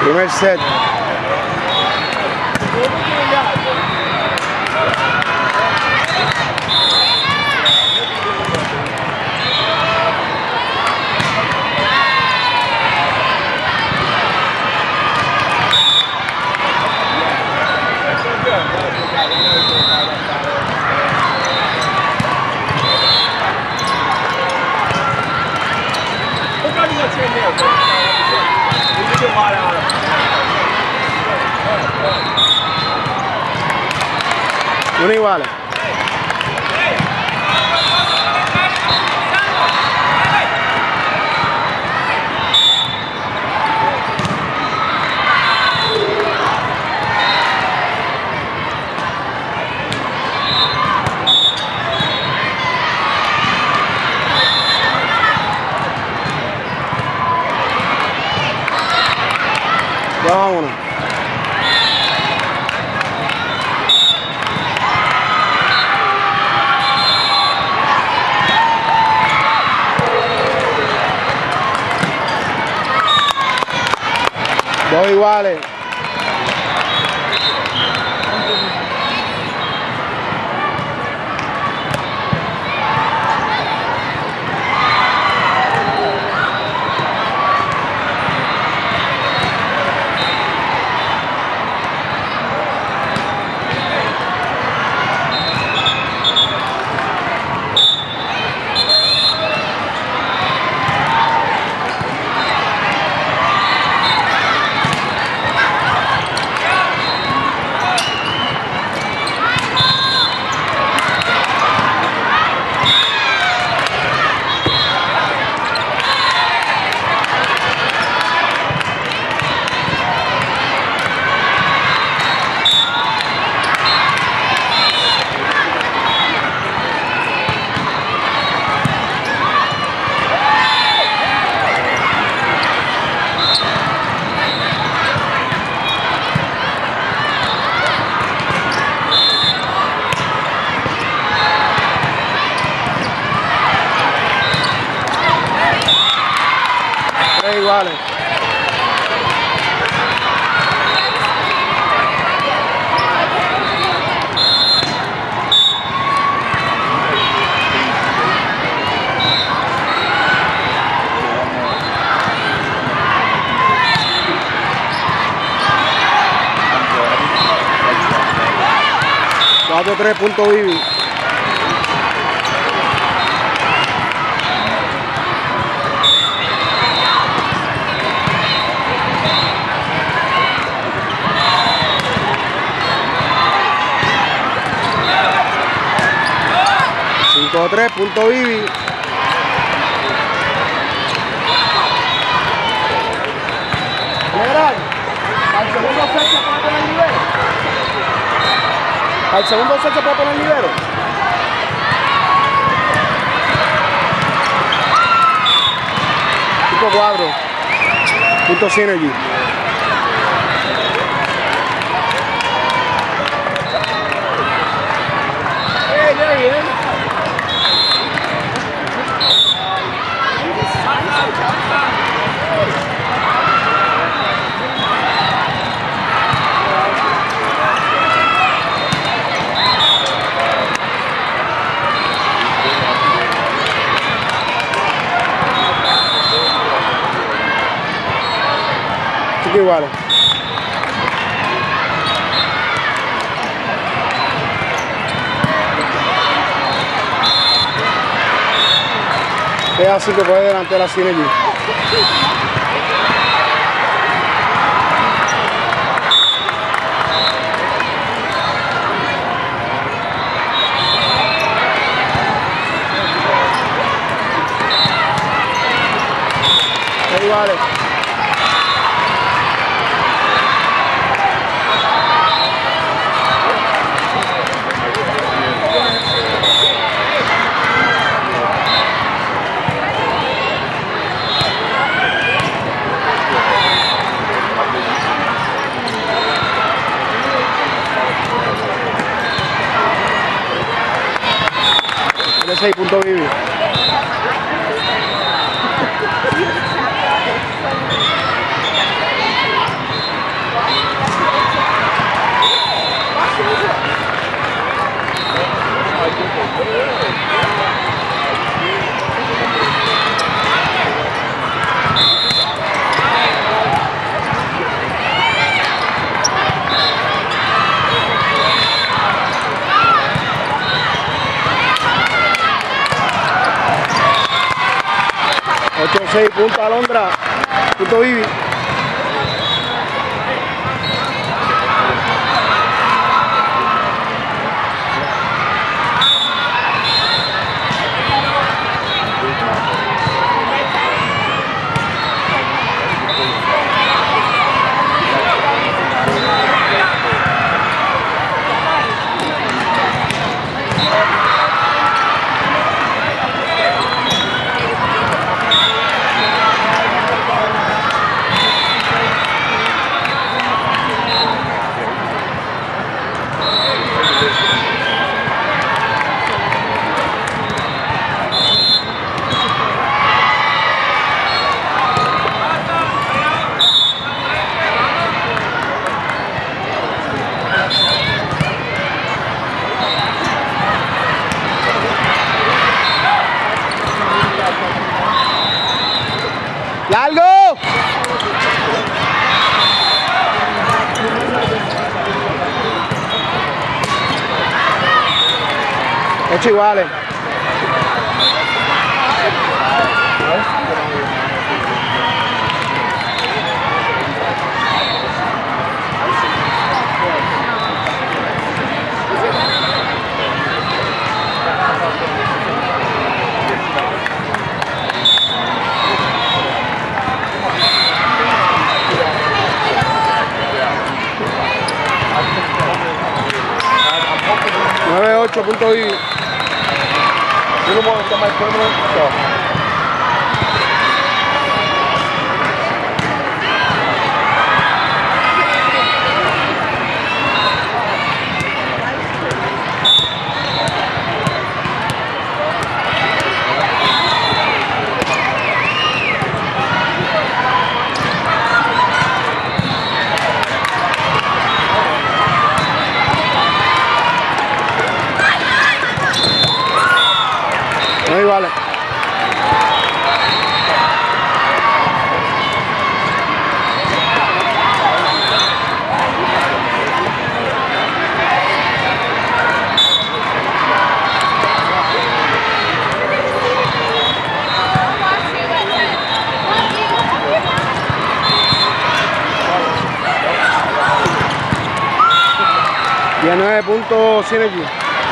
Primer set. Uno igual. Vámonos. Dos iguales. Iguales. Cuatro 3 punto Vivi. Punto 3, punto Vivi. General, al segundo set se puede poner libero. Al segundo set se puede poner libero. Punto 4, punto Synergy. Igual. Es así que puede delante de la Synergy. Iguales. De 6 puntos Vivi. 6 puntos Alondra, punto Vivi. ¡Largo! 8 iguales. Punto Vivi. You don't want to my permanent stuff. No vale. Ya 9 puntos Synergy.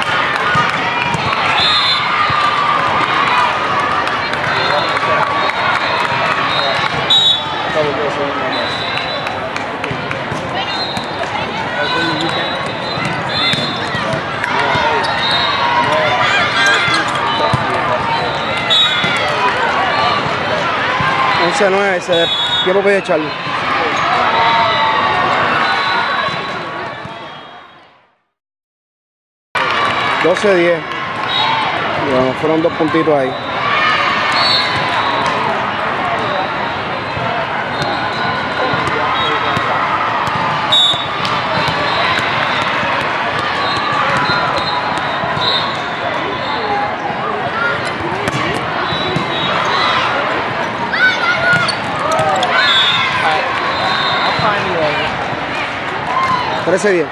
Once 9, ese tiempo puede echarlo. 12-10. Bueno, fueron 2 puntitos ahí. Parece bien.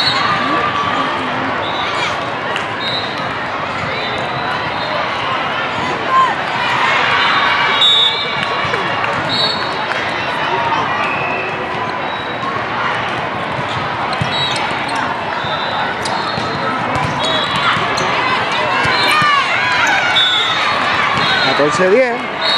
Entonces 10.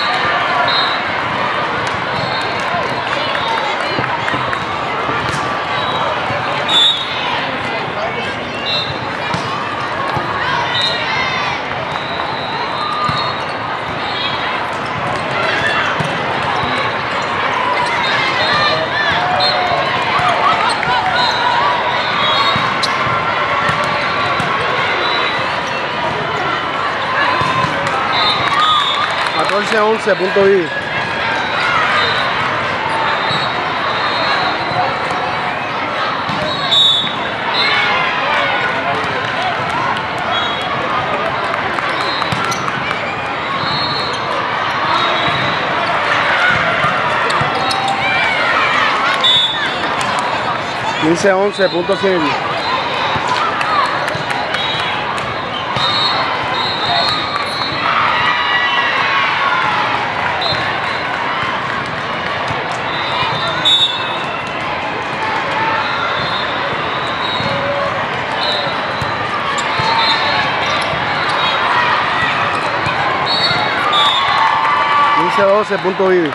A 11, punto Vivi. Quince 11, punto Synergy. 15-12, punto Vivi.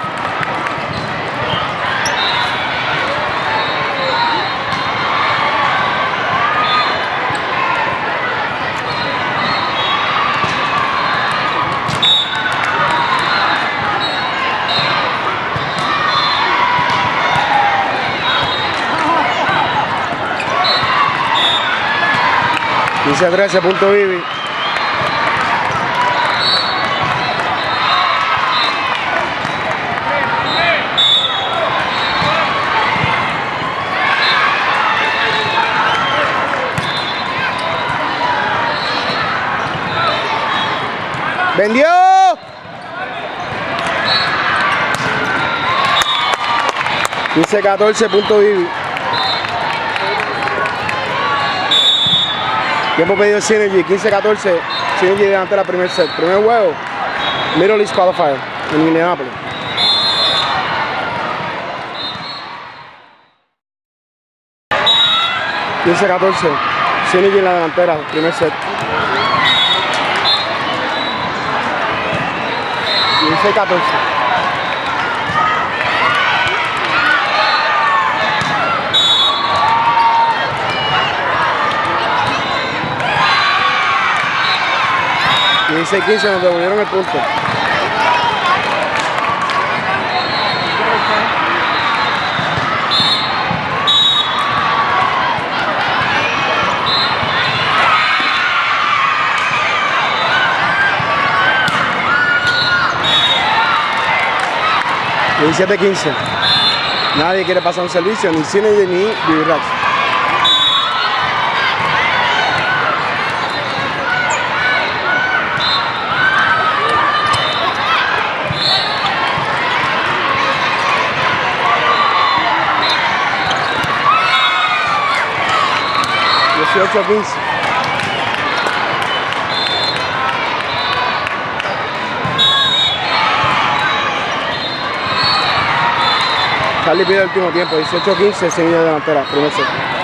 Dice 13, punto Vivi. ¡Vendió! Dice 14, punto Vivi. Tiempo pedido Synergy, 15-14. Synergy delante de la primer set. Primer juego, Middle East Qualifier en Indianapolis. (15-14). Synergy en la delantera, primer set. 16-14. Y 16-15 nos devolvieron el punto. Y 17-15. Nadie quiere pasar un servicio, ni Synergy ni Vivirax. (18-15). Charlie pide el último tiempo, 18-15, seguida delantera, primer set.